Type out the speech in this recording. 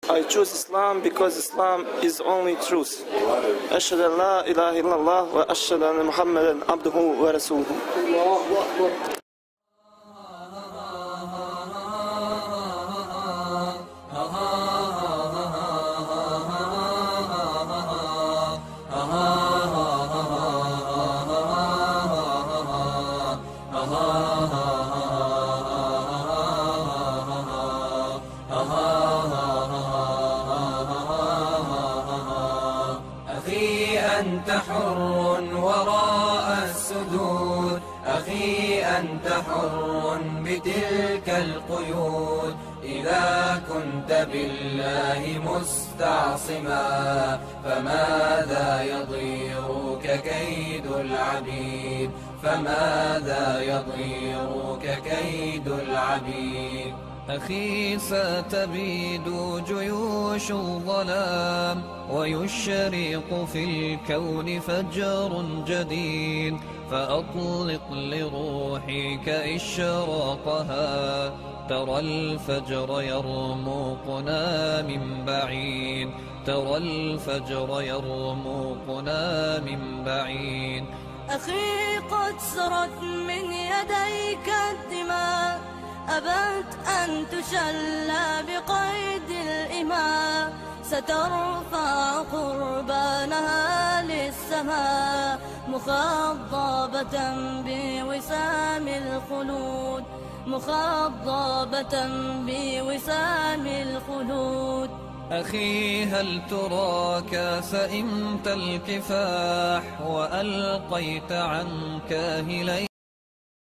I choose Islam because Islam is only truth. أشهد أن لا إله إلا الله وأشهد أن محمدا عبده ورسوله. أخي أنت حر وراء السدود، أخي أنت حر بتلك القيود. إذا كنت بالله مستعصما فماذا يضيرك كيد العبيد، فماذا يضيرك كيد العبيد. أخي ستبيد جيوش الظلام ويشرق في الكون فجر جديد، فأطلق لروحك إشراقها. ترى الفجر يرمقنا من بعيد، ترى الفجر يرمقنا من بعيد. أخي قد سرت من يديك الدماء، أبت أن تشلى بقيد الإماء. سترفع قربانها للسماء مخضبة بوسام الخلود، مخضبة بوسام الخلود. أخي هل تراك سئمت الكفاح وألقيت عنك هلي